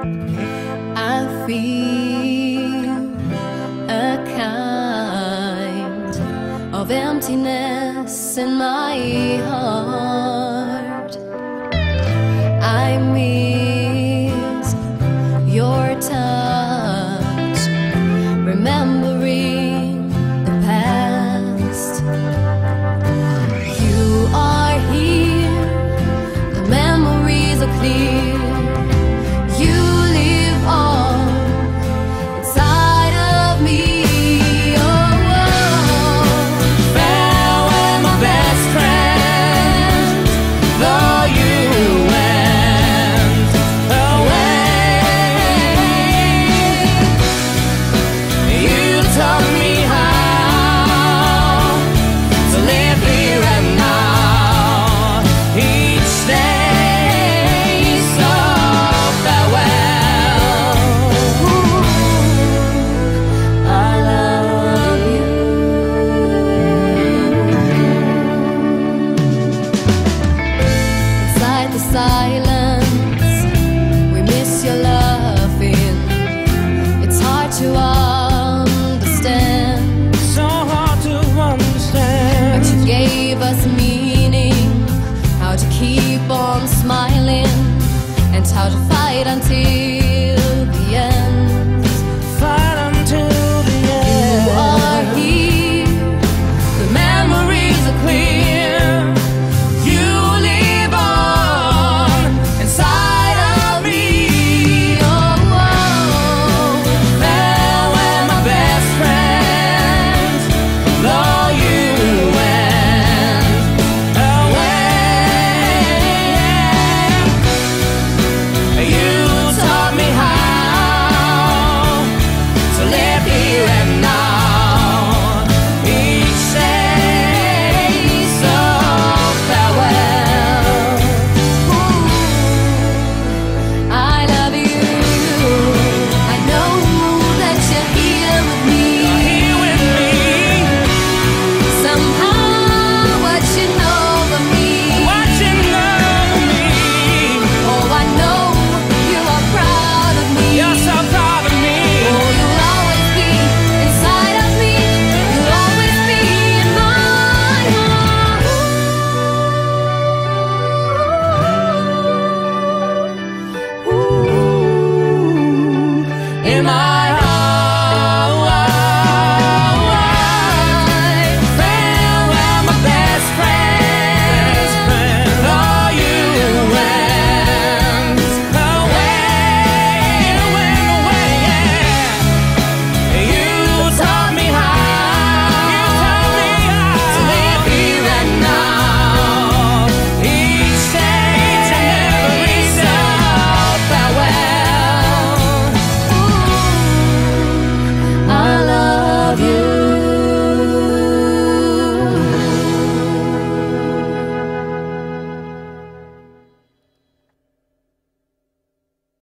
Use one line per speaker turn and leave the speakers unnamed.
I feel a kind of emptiness in my heart. I miss your touch, remembering the past. You are here, the memories are clear. You live on inside of me. Oh, farewell, my best friend, though you went away. You taught me how to live here and now, each day. So farewell, I love you. Inside the silence, we miss your laughing. It's hard to understand,
So hard to understand.
but you gave us meaning, how to keep on smiling and how to fight until